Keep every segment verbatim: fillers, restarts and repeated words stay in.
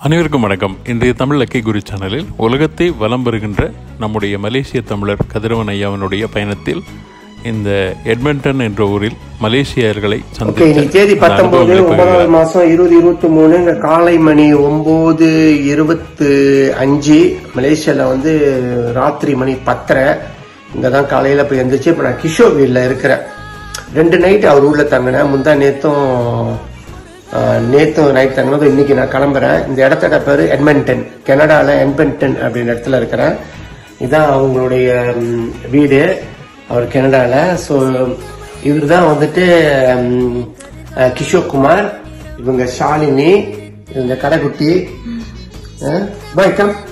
அனைவருக்கும் வணக்கம். இன்றைய தமிழ் லக்கி குரு சேனலில் உலகத்தை வலம் வருகின்ற நம்முடைய மலேசிய தமிழர் கதிரவன் ஐயாவினுடைய பயணத்தில் இந்த எட்மண்டன் என்ற ஊரில் மலேசியர்களை சந்தித்து தேதி பத்தொன்பது ஒன்பதாவது மாசம் இருபது இருபத்தி மூணு காலை மணி ஒன்பது இருபத்தி அஞ்சு மலேசியால வந்து ராத்திரி மணி பத்தரை இங்கதான் காலையில போய் எந்திரிச்சு. இப்ப நான் கிஷோர் வீட்ல இருக்கிறேன். ரெண்டு நைட் அவர் ஊர்ல தங்கினேன். முந்தா நேத்தும் நேத்தும் நைட் தங்கினதும் இன்னைக்கு நான் கிளம்புறேன். இந்த இடத்தோட பேரு எட்மண்டன், கனடால எட்மண்டன் அப்படின்ற இடத்துல இருக்கிறேன். இதுதான் அவங்களுடைய வீடு, அவர் கனடால. ஸோ இவர் தான் வந்துட்டு கிஷோர் குமார், இவங்க ஷாலினி, இந்த கடைக்குட்டி பாய்க்கம்,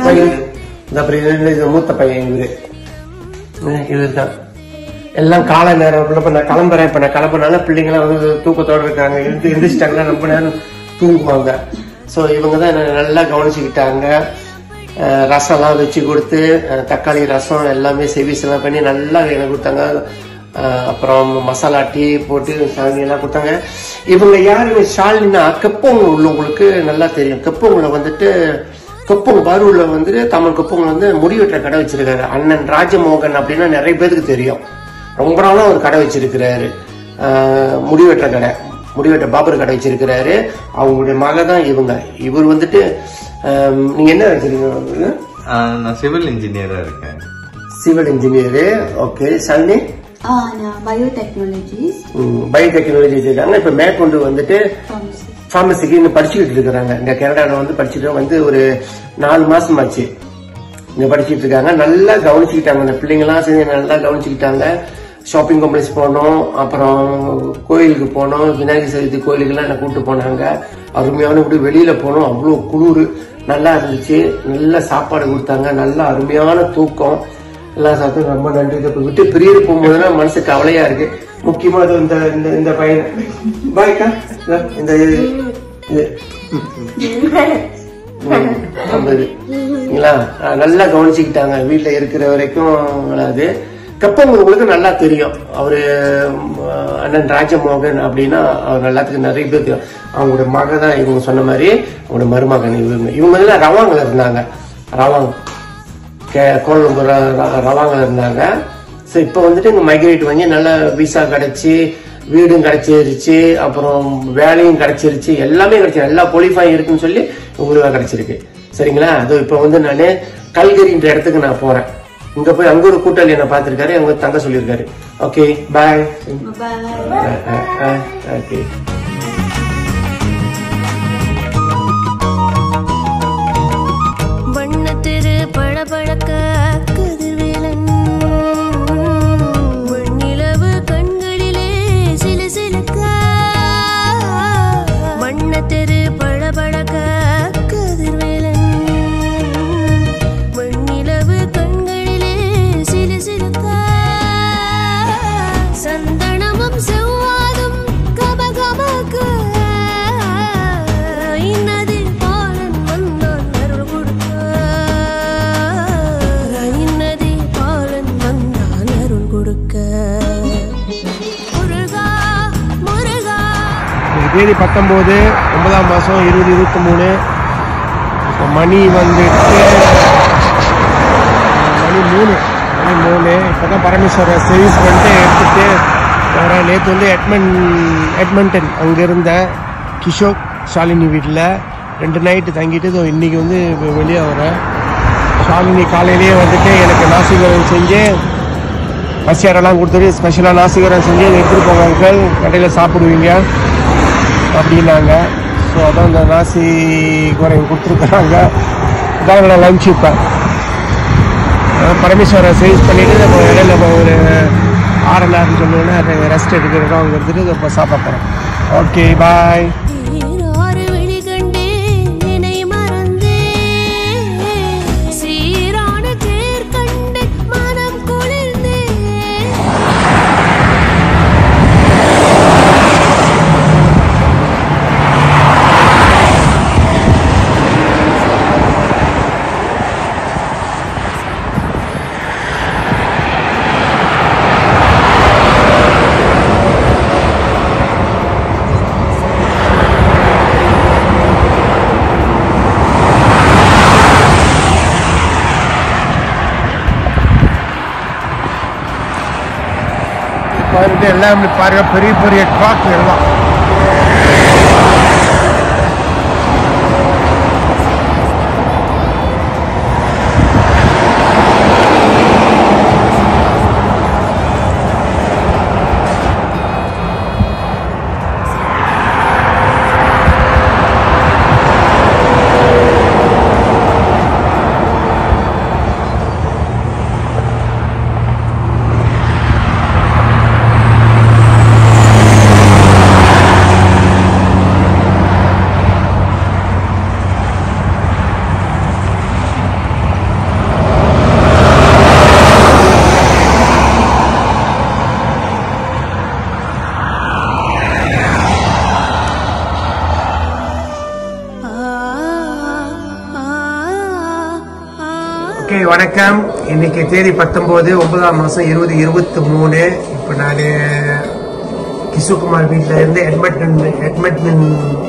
மூத்த பையன் இவரு. இவர் தான் எல்லாம் காலை நேரம். இப்ப நான் கிளம்புறேன். இப்ப நான் கிளம்புறனால பிள்ளைங்களாம் வந்து தூக்கத்தோடு இருக்காங்க. எழுந்து எழுந்திரிச்சிட்டாங்கன்னா ரொம்ப நேரம் தூங்குவாங்க. ஸோ இவங்க தான் என்ன நல்லா கவனிச்சுக்கிட்டாங்க. ரசம்லாம் வச்சு கொடுத்து, தக்காளி ரசம் எல்லாமே சர்வீஸ் எல்லாம் பண்ணி நல்லா எனக்கு கொடுத்தாங்க. அப்புறம் மசாலா டீ போட்டு சாமி எல்லாம் கொடுத்தாங்க. இவங்க யாரு ஷாலினா, கெப்போங்க உள்ளவங்களுக்கு நல்லா தெரியும். கெப்போங்களை வந்துட்டு கெப்போங்க பரூர்ல வந்துட்டு தமிழ் கெப்போங்க வந்து முடிவெட்டுற கடை வச்சிருக்காரு. அண்ணன் ராஜமோகன் அப்படின்னா நிறைய பேருக்கு தெரியும். ரொம்ப நாளும் ஒரு கடை வச்சிருக்கிறாரு, முடிவெட்டுற கடை, முடிவெட்ட பாபர் கடை வச்சிருக்கிறாரு. அவங்களுடைய மக தான் இவங்க. இவர் வந்துட்டு நீங்க என்ன வச்சிருக்கீங்க? நான் சிவில் இன்ஜினியரா இருக்கேன். Civil engineer. Okay. Shalini biotechnology biotechnology வச்சிருக்காங்க. இப்ப மேற்கொண்டு வந்துட்டு பார்மசிக்கு இன்னும் படிச்சுக்கிட்டு இருக்கிறாங்க. இந்த கனடால வந்து படிச்சுட்டு வந்து ஒரு நாலு மாசம் ஆச்சு இங்க படிச்சுட்டு இருக்காங்க. நல்லா கவனிச்சுக்கிட்டாங்க. இந்த பிள்ளைங்கலாம் சேர்ந்து நல்லா கவனிச்சுக்கிட்டாங்க. ஷாப்பிங் காம்ப்ளெக்ஸ் போனோம், அப்புறம் கோயிலுக்கு போனோம், விநாயகர் சதுர்த்தி கோயிலுக்கெல்லாம் என்ன கூப்பிட்டு போனாங்க. அருமையான இப்படி வெளியில போனோம், அவ்வளோ குளிர் நல்லா இருந்துச்சு. நல்ல சாப்பாடு கொடுத்தாங்க, நல்ல அருமையான தூக்கம் எல்லாம் சாப்பிட்டு ரொம்ப நன்றி. இதை விட்டு பிரியிற போகும்போதுதான் மனசு கவலையா இருக்கு. முக்கியமா இந்த இந்த பையன் பாய்க்கா, இந்த நல்லா கவனிச்சுக்கிட்டாங்க. வீட்டுல இருக்கிற வரைக்கும் அது கப்பங்களுக்கு நல்லா தெரியும். அவரு அண்ணன் ராஜமோகன் அப்படின்னா அவர் எல்லாத்துக்கும் நிறைய பேர் தெரியும். அவங்களோட மக தான் இவங்க சொன்ன மாதிரி அவங்களோட மருமகன். இவங்க இவங்க எல்லாம் ரவாங்கல இருந்தாங்க, ரவாங் கோலம்பூர் ரவாங்கல இருந்தாங்க. ஸோ இப்போ வந்துட்டு இங்க மைக்ரேட் வாங்கி நல்லா விசா கிடைச்சி, வீடும் கிடைச்சிருச்சு, அப்புறம் வேலையும் கிடைச்சிருச்சு, எல்லாமே கிடைச்சி, எல்லா குவாலிஃபைங் இருக்குன்னு சொல்லி உங்களுக்கு கிடைச்சிருக்கு. சரிங்களா? அது இப்போ வந்து நான் கல்கரின்ற இடத்துக்கு நான் போறேன். இங்க போய் அங்க ஒரு கூட்டாளி என்ன பார்த்திருக்காரு, அங்க தங்க சொல்லியிருக்காரு. Okay bye. ஓகே. வண்ணத்திரு பழபழக்க கதிர்வேலன் வெண்ணிலவு கண்களிலே சில சிலக்க. வண்ணத்திரு பழபழக்க கதிர்வேலன் வெண்ணிலவு கண்களிலே சில சிலக்க. சந்தனமும் செவ்வாதும் கமகமக்க இன்னது பாலன் வந்தான் அருள் கொடுக்க. இன்னது பாலன் வந்தான் அருள் கொடுக்க. முருகா முருகா. தேதி பத்தொன்பது ஒன்பதாம் மாசம் இருபது இருபத்தி மூணு இப்போ மணி வந்துட்டு மணி மூணு மணி மூணு இப்போதான் பரமேஸ்வர சர்வீஸ் பண்ணிட்டு எடுத்துட்டு வரேன். நேற்று வந்து எட்மன் எட்மண்டன் அங்கே இருந்தேன், கிஷோர் ஷாலினி வீட்டில் ரெண்டு நைட்டு தங்கிட்டு இதோ இன்னைக்கு வந்து வெளியே வரேன். ஷாலினி காலையிலேயே வந்துட்டு எனக்கு நாசிகரம் செஞ்சு பசியாரெல்லாம் கொடுத்துட்டு ஸ்பெஷலாக நாசிகரம் செஞ்சு எடுத்துகிட்டு போங்க அங்கிள், கடையில் சாப்பிடுவீங்க அப்படின்னாங்க. ஸோ அதான் இந்த நாசி குறைங்க கொடுத்துருக்குறாங்க. அதான் நான் லஞ்ச். இப்போ பரமேஸ்வரை சர்வீஸ் பண்ணிவிட்டு நம்ம இடையில நம்ம ஒரு ஆறு நேரம் சொன்னோன்னா அதை ரெஸ்ட் எடுக்கிறதுக்கு அவங்க எடுத்துகிட்டு இப்போ சாப்பிட போகிறோம். Okay bye. வந்து எல்லாம் பாருங்க பெரிய பெரிய ட்ராக் எல்லாம். வணக்கம். இன்னைக்கு தேதி பத்தொன்பது ஒன்பதாம் மாசம் இருபது இருபத்தி மூணு. இப்போ நான் கிஷோகுமார் வீட்டில் இருந்து எட்மண்டன் எட்மண்டன்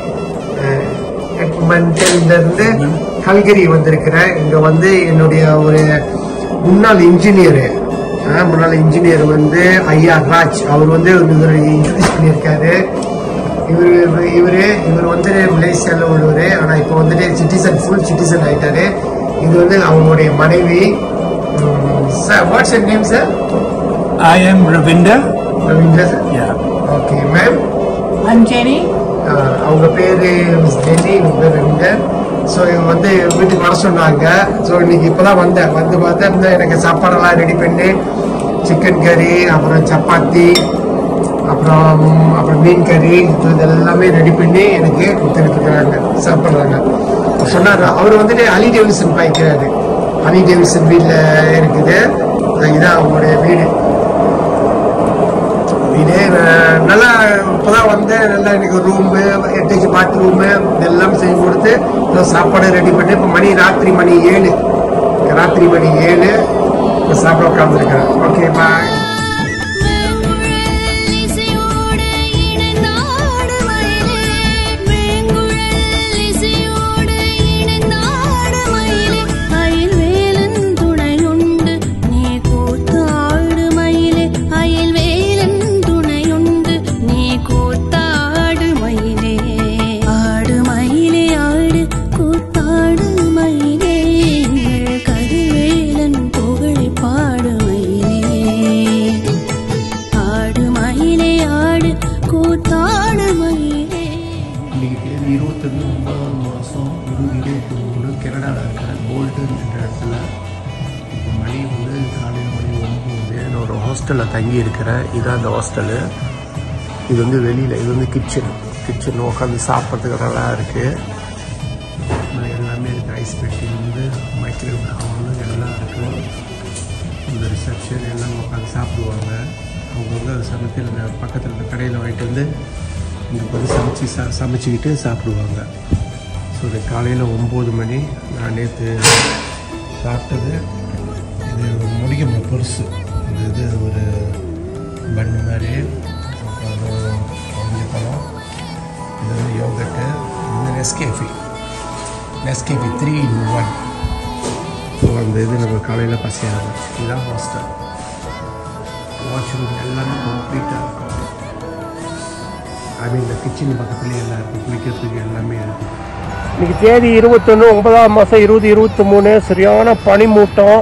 எட்மண்டன்ல இருந்து கல்கரி வந்திருக்கிறேன். இங்க வந்து என்னுடைய ஒரு முன்னாள் இன்ஜினியர் முன்னாள் இன்ஜினியர் வந்து ஐயா ராஜ், அவர் வந்து இன்ட்ரடியூஸ் பண்ணியிருக்காரு. இவர் இவரு இவர் வந்து மலேசியாவில் உள்ளவர், ஆனால் இப்போ வந்துட்டு சிட்டிசன் ஃபுல் சிட்டிசன் ஆயிட்டாரு. இது வந்து அவங்களுடைய மனைவி. Sir, what's your name sir? I am Ravinder. Ravinder sir. Yeah. Okay, ma'am. I'm Jenny. அவங்க பேரு மிஸ் ஜெனி, இவங்க பேர் ரவிண்டர். ஸோ இவங்க வந்து வீட்டுக்கு வர சொன்னாங்க. ஸோ இன்னைக்கு இப்போதான் வந்தேன். வந்து பார்த்தா எனக்கு சாப்பாடெல்லாம் ரெடி பண்ணி சிக்கன் கறி, அப்புறம் சப்பாத்தி, அப்புறம் அப்புறம் மீன் கறி, இது எல்லாமே ரெடி பண்ணி எனக்கு கொடுத்துட்டு இருக்கிறாங்க, சாப்பிட்றாங்க. சொன்னார் அவர் வந்துட்டு அலி டேவிசன் பாய்க்கிறாரு. அலி டேவிசன் வீட்டில் இருக்குது. இதுதான் அவங்களுடைய வீடு. வீடு நல்லா இப்போதான் வந்து நல்லா எனக்கு ரூமு, எட்டேஜ் பாத்ரூமு இதெல்லாம் செஞ்சு கொடுத்து சாப்பாடு ரெடி பண்ணி இப்போ மணி ராத்திரி மணி ஏழு ராத்திரி மணி ஏழு சாப்பிட உட்காந்துருக்கிறேன். ஓகே, பாய். இருபத்தொன்று ஒன்பதாம் மாதம் இருபது இருபத்தி மூணு கனடாவில் இருக்கிற போல்டன் என்ற இடத்துல இப்போ மணி வந்து காலையில் மணி ஒன்பது. நான் ஒரு ஹாஸ்டலில் தங்கி இருக்கிறேன். இதுதான் அந்த ஹாஸ்டலு. இது வந்து வெளியில், இது வந்து கிச்சன் கிச்சன் உட்காந்து சாப்பிட்றதுக்கு நல்லா இருக்குது. எல்லாமே இருக்குது. ஐஸ் பெட்டி வந்து மைக்ரோவேவ் அவனு எல்லாம் இருக்குது. இந்த ரிசப்ஷன் எல்லாம் உட்காந்து சாப்பிடுவாங்க. அவங்க வந்து அந்த சமயத்தில் இந்த பக்கத்தில் இருந்த கடையில் வாங்கிட்டு வந்து இங்கே வந்து சமைச்சி சா சமைச்சிக்கிட்டு சாப்பிடுவாங்க. ஸோ இது காலையில் ஒம்பது மணி. நான் நேற்று சாப்பிட்டது இது முடிக்கும் பெருசு. இது இது ஒரு பண்ணு மாதிரி, அப்புறம் ஆரஞ்சு பழம், இது வந்து யோகட்டு, இது Nescafe Nescafe three in one. So அந்த இது நம்ம காலையில் பசியாகும். இதுதான் ஹாஸ்டல். வாஷ்ரூம் எல்லாமே கம்ப்ளீட்டாக இருக்கும். அது இந்த கிச்சன் பக்கத்துலேயே எல்லாம் இருக்குது. குளிக்கிறதுக்கு எல்லாமே இருக்குது. இன்னைக்கு தேதி இருபத்தொன்று ஒன்பதாம் மாதம் இருபது இருபத்தி மூணு. சரியான பனிமூட்டம்.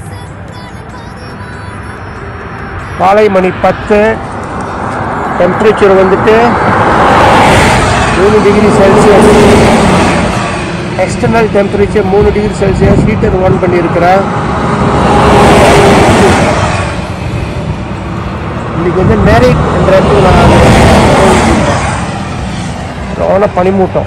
காலை மணி பத்து. டெம்பரேச்சர் வந்துட்டு மூணு டிகிரி செல்சியஸ். எக்ஸ்டர்னல் டெம்பரேச்சர் மூணு டிகிரி செல்சியஸ். ஹீட்டர் ஆன் பண்ணியிருக்கிறேன். இன்னைக்கு வந்து மேரிக் என்ற இடத்துக்கு நான் பனிமூட்டம்.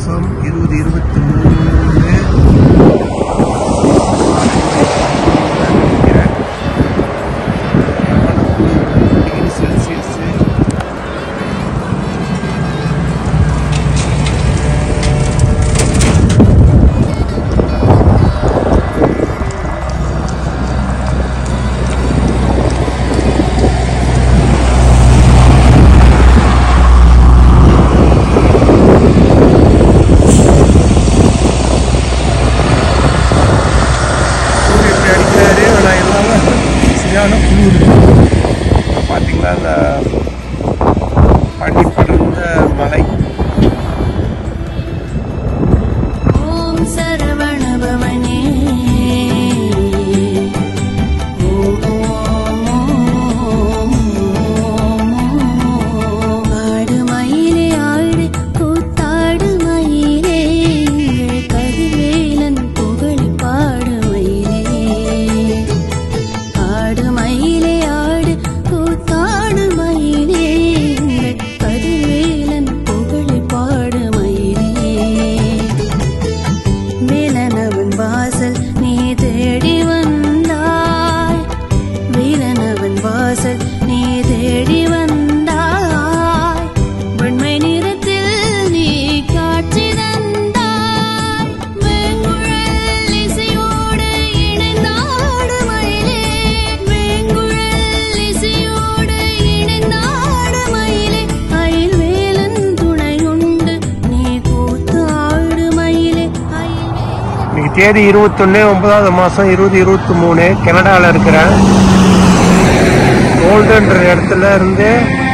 மாதம் இருபது இருபத்தி மூணு டிகிரி செல்சியஸ். பார்த்தீங்களா அந்த பனி படர்ந்த மலை. ஓம் சரவணபவனே ஆடு மயிலே ஆடு கூத்தாடு மயிலே கதிர்வேலன் புகழ் பாடு மயிலே ஆடு மயிலே ஆடு கூத்தாடு மயிலே கதிர்வேலன் புகழ் பாடு மயிலே வேலனவன் வாசல் நீ தேடி வந்தாய் வேலனவன் வாசல் நீ தேடி வந்தாய் வெண்மை நிறத்தில் நீ காட்சி தந்தாய் வேங்குழல் இசையோடு இணைந்தாடு மயிலே வேங்குழல் இசையோடு இணைந்தாடு மயிலே அயில் வேலன் துணையுண்டு நீ கூத்தாடு மயிலே அயில் இன்னைக்கு தேதி இருபத்தொன்னு ஒன்பதாவது மாதம் இருபது இருபத்தி மூணு கனடாவில் இருக்கிறேன். கோல்டுன்ற இடத்துல இருந்து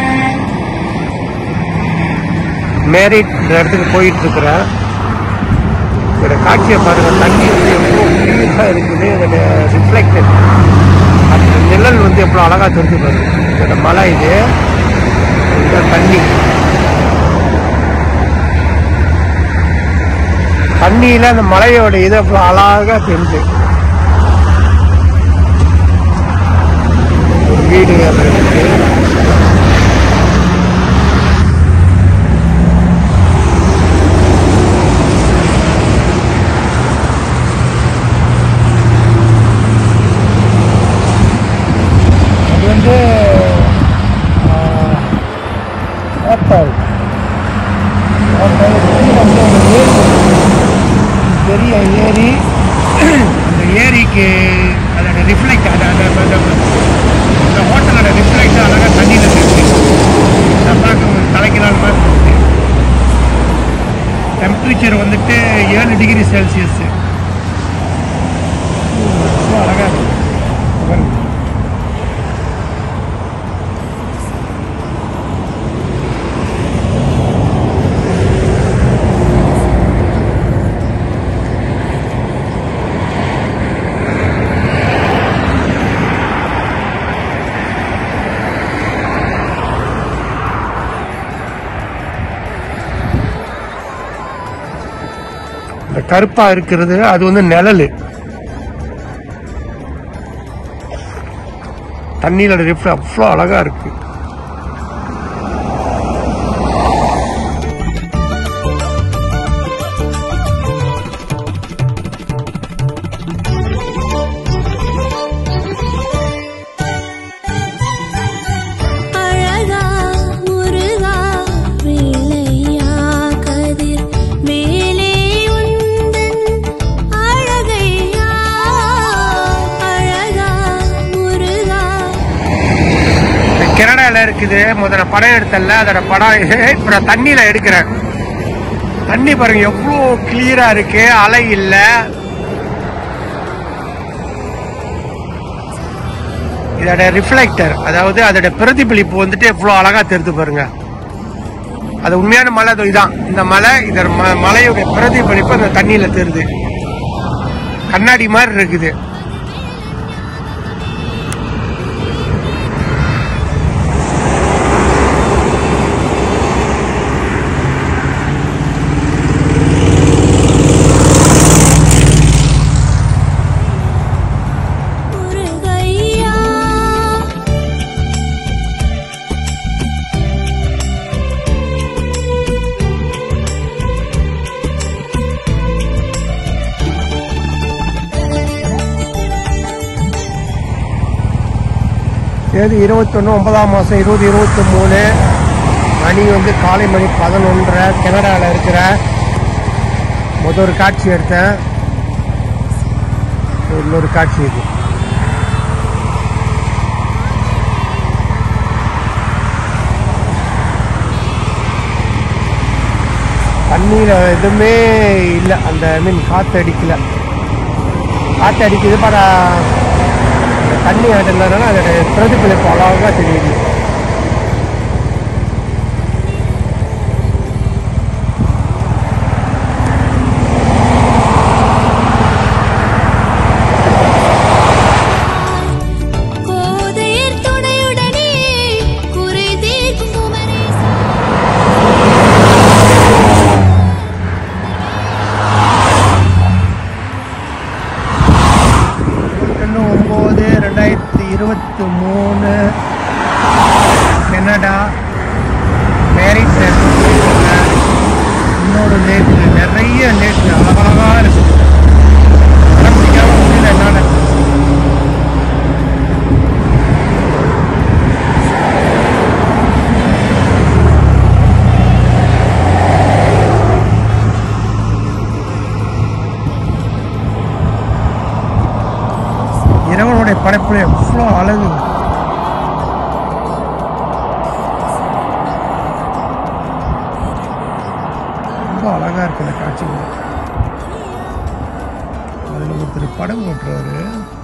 மேரிட் இடத்துக்கு போயிட்டு இருக்கிறேன். இதோட காட்சியை பாருங்க, தண்ணி வந்து எவ்வளோ கிளீனாக இருக்குது. இதோட ரிஃப்ளெக்டட் அந்த நிழல் வந்து எவ்வளோ அழகாக தெரிஞ்சு பாருங்க. இதோட மலை இது, இந்த தண்ணி தண்ணியில அந்த மலையோட இது அவ்வளோ அழகா தெரிஞ்சு. ஒரு வீடு அது இருக்கு. அது வந்து ஆத்தாள் பெரிய ஏரி. அந்த ஏரிக்கு அதோட ரிஃப்ளெக்ட் அந்த அந்த ஹோட்டலோட ரிஃப்ளெக்ட் அழகாக தண்ணியில் இருக்கு. பார்க்க தலைக்கிறாள் மாதிரி இருக்கு. டெம்பரேச்சர் வந்துட்டு ஏழு டிகிரி செல்சியஸ். ரொம்ப அழகாக இருக்கு. கருப்பா இருக்கிறது அது வந்து நிழல். தண்ணியில ரிஃப்ளெக்ட் அவ்வளோ அழகா இருக்கு. கனடால இருக்குது. முதல்ல படம் எடுத்தல, அதோட படம் இப்ப நான் தண்ணியில எடுக்கிறேன். தண்ணி பாருங்க எவ்வளோ கிளியரா இருக்கு, அலை இல்ல. இதோட ரிஃப்ளெக்டர், அதாவது அதோட பிரதிபலிப்பு வந்துட்டு எவ்வளோ அழகா தெரிந்து பாருங்க. அது உண்மையான மலை இதான். இந்த மலை, இந்த மலையோட பிரதிபலிப்பு அந்த தண்ணியில தெரியுது. கண்ணாடி மாதிரி இருக்குது. ஏழு இருபத்தொன்று ஒன்பதாம் மாதம் இருபது இருபத்தி மூணு மணி வந்து காலை மணி பதினொன்றரை கனடாவில் இருக்கிற முதல் ஒரு காட்சி எடுத்தேன். இன்னொரு காட்சி இது. தண்ணியில் எதுவுமே இல்லை, அந்த மீன் காற்று அடிக்கல. காற்று அடிக்குது பட் தண்ணி ஆடுறதுனால அதோட பிரதிபலிப்பு அழகாக தெரியுது. இருபத்தி மூணு கனடா மேரிட் இன்னொரு லேக். நிறைய லேக் அழகழகாக இருக்குது. படம் பிடிக்காம முடியல என்னால். இறைவனுடைய படைப்புல எவ்வளோ அழகு. ரொம்ப அழகா இருக்கு அந்த காட்சிகள். அதில் ஒருத்தர் படம் ஓட்டுறாரு.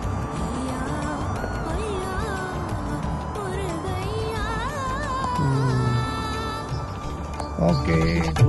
ஓகே,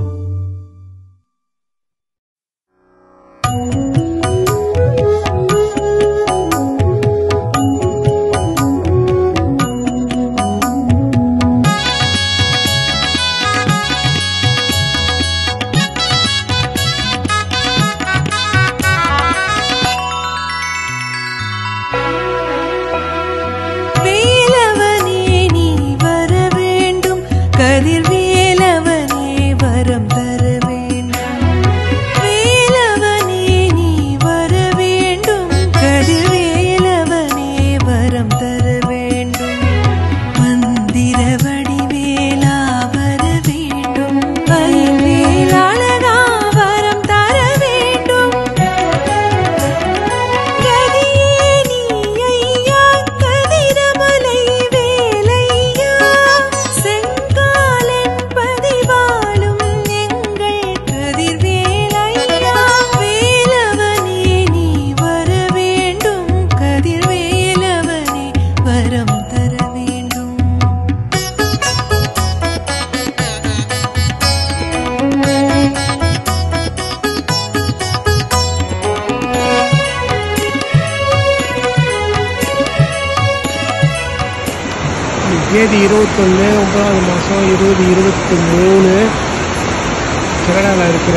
தேதி இருபத்தொன்று ஒன்பதாவது மாதம் இருபது இருபத்தி மூணு கனடாவில் இருக்கிற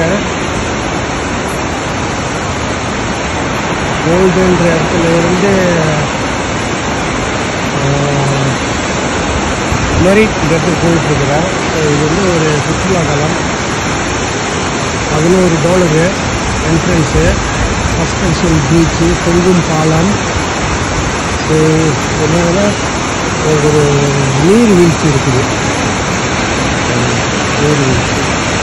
கோல்டுன்ற இடத்துல இருந்து மெரிட் இந்த இடத்துக்கு போயிட்டுருக்குறேன். இது வந்து ஒரு சுற்றுலா தலம். பதினோரு டாலரு என்ட்ரன்ஸு, சஸ்பென்ஷன் பீச்சு, தொங்கும் பாலம். ஸோ என்னன்னா ஒரு நீர் வீழ்ச்சி இருக்குது. நீர் வீழ்ச்சி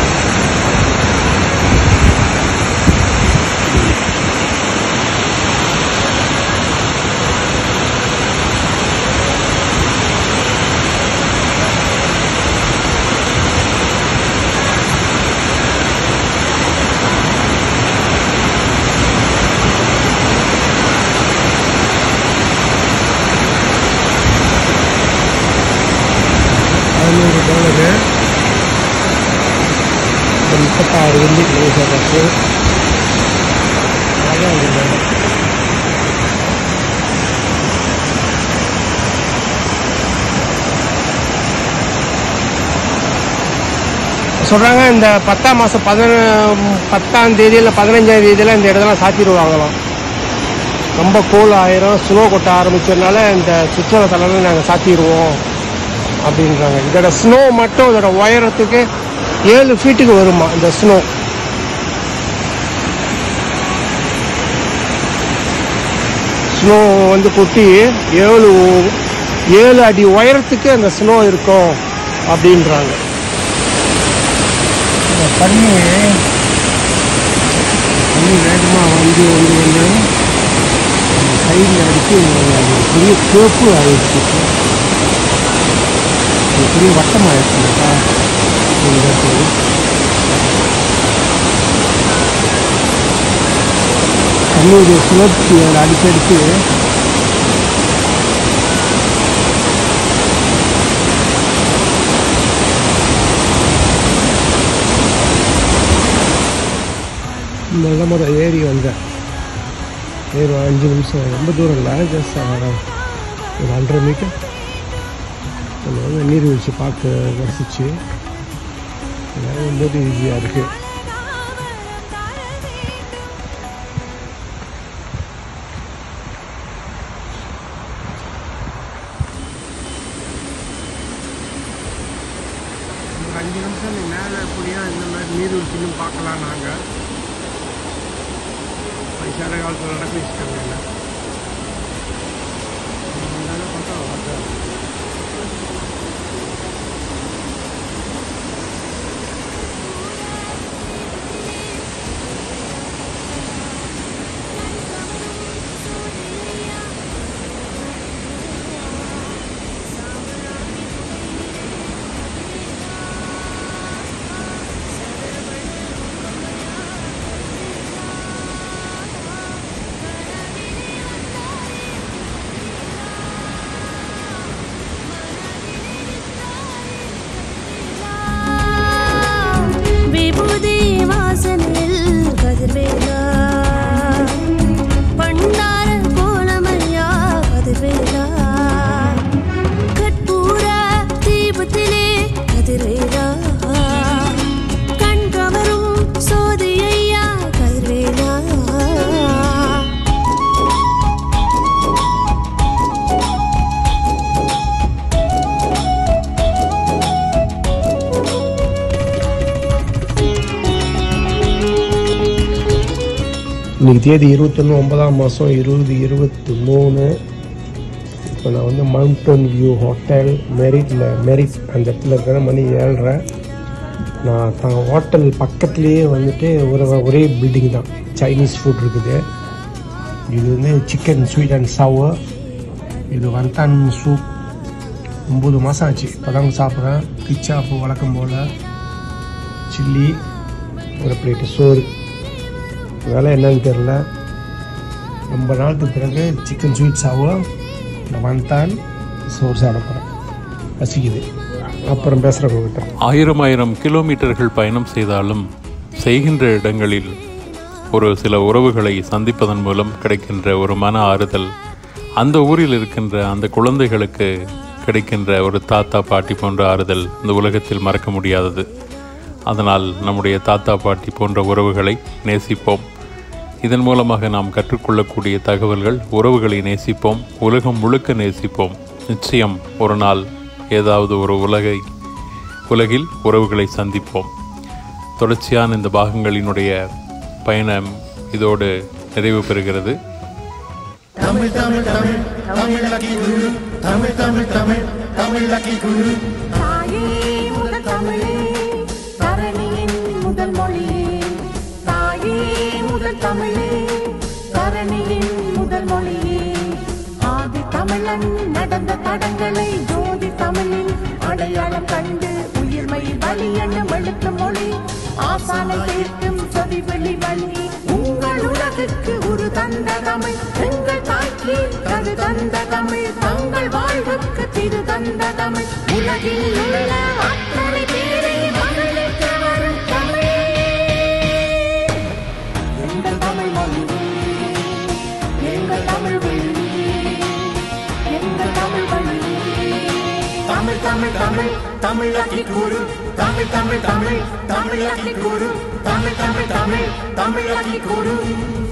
பதினோரு டாலரு முப்பத்தாறு வெள்ளி கிலோமீட்டர். சொல்கிறாங்க இந்த பத்தாம் மாதம் பதின பத்தாம் தேதியில் பதினஞ்சாம் தேதியில் இந்த இடத்தெல்லாம் சாத்திடுவாங்களாம். ரொம்ப கோல் ஆயிரம், ஸ்னோ கொட்ட ஆரம்பிச்சதுனால இந்த சுற்றுலா தலங்களை நாங்கள் சாத்திடுவோம் அப்படின்றாங்க. இதோட ஸ்னோ மட்டும் இதோட உயரத்துக்கு ஏழு ஃபீட்டுக்கு வருமா இந்த ஸ்னோ. ஸ்னோ வந்து கொட்டி ஏழு ஏழு அடி உயரத்துக்கு அந்த ஸ்னோ இருக்கும் அப்படின்றாங்க. தண்ணி தண்ணி வேகமாக வந்து வந்து வந்து சைடில் அடித்து பெரிய கேப்பு ஆகிடுச்சு, பெரிய வட்டம் ஆகிடுச்சுனாக்கா இந்த இடத்துல. தண்ணியுடைய சுழற்சி அதில் அடிக்கடிக்கு இந்த இடம் முறை ஏறி வந்தேன். ஏறி அஞ்சு நிமிஷம், ரொம்ப தூரம் இல்லை, ஜஸ்ட் ஒரு ஹண்ட்ரட் மீட்டர். நம்ம வந்து நீர்வீழ்ச்சி பார்க்க ரசிச்சு போது ஈஸியாக இருக்குது. ஒரு அஞ்சு நிமிஷம் நீ மேலே எப்படியா இந்த மாதிரி நீர்வீழ்ச்சின்னு பார்க்கலாம். நாங்கள் வயசான காலத்தில் நடக்க வச்சுட்டாங்க. இல்லை பார்த்தா இன்னைக்கு தேதி இருபத்தொன்று ஒன்பதாம் மாதம் இருபது இருபத்தி மூணு. இப்போ நான் வந்து மவுண்டன் வியூ ஹோட்டல் மெரிட்டில் மெரிட் அந்த இடத்துல இருக்கிற மணி ஏழ்ரை. நான் தான் ஹோட்டல் பக்கத்துலேயே வந்துட்டு ஒரு ஒரே பில்டிங் தான், சைனீஸ் ஃபுட் இருக்குது. இது வந்து சிக்கன் ஸ்வீட் அண்ட் சவர், இது வந்தான் சூப். ஒம்பது மாதம் ஆச்சு இப்போ தான் சாப்பிட்றேன். கிச்சாப்பு வழக்கம் போல், சில்லி, ஒரு பிளேட்டு சோறு. வேலை என்னன்னு தெரில. ரொம்ப நாளுக்கு பிறகு சிக்கன் ஸ்வீட் சாப்பிடுவோம். நான் வந்தான் சோறு சாப்பிட போகிறேன், பசிக்குது. அப்புறம் பேசுகிறேன் உங்ககிட்ட. ஆயிரம் ஆயிரம் கிலோமீட்டர்கள் பயணம் செய்தாலும் செய்கின்ற இடங்களில் ஒரு சில உறவுகளை சந்திப்பதன் மூலம் கிடைக்கின்ற ஒரு மன ஆறுதல், அந்த ஊரில் இருக்கின்ற அந்த குழந்தைகளுக்கு கிடைக்கின்ற ஒரு தாத்தா பாட்டி போன்ற ஆறுதல் இந்த உலகத்தில் மறக்க முடியாதது. அதனால் நம்முடைய தாத்தா பாட்டி போன்ற உறவுகளை நேசிப்போம். இதன் மூலமாக நாம் கற்றுக்கொள்ளக்கூடிய தகவல்கள், உறவுகளை நேசிப்போம், உலகம் முழுக்க நேசிப்போம். நிச்சயம் ஒரு நாள் ஏதாவது ஒரு உலகை உலகில் உறவுகளை சந்திப்போம். தொடர்ச்சியான இந்த பாகங்களினுடைய பயணம் இதோடு நிறைவு பெறுகிறது. Tamil Tamil Tamil Tamil lucky Guru, Tamil Tamil Tamil Tamil lucky Guru. தாயே முதல் தமிழே, தரணியின் முதல் மொழியே. தாயே முதல் தமிழே, தரணியின் முதல் மொழியே. ஆதி தமிழன் நடந்த தடங்களை ஜோதி தமிழில் அடையாளம் கண்டு உயிர்மை வழி என்னும் எழுத்து மொழி. ஆசானை கேட்கும் சொதி வெளி வழி. உங்கள் உலகுக்கு ஒரு தந்த தமிழ், எங்கள் தாய்க்கு கரு தந்த தமிழ், தங்கள் வாழ்வுக்கு திரு தந்த தமிழ். உலகில் உள்ள அத்தனை பேரை மகளுக்கு வரும் தமிழ். எங்கள் தமிழ் மொழி, எங்கள் தமிழ் வழி, எங்கள் தமிழ் வழி. Tamil Tamil Tamil Tamil lucky Guru, Tamil Tamil Tamil Tamil lucky Guru, Tamil Tamil Tamil Tamil lucky குரு.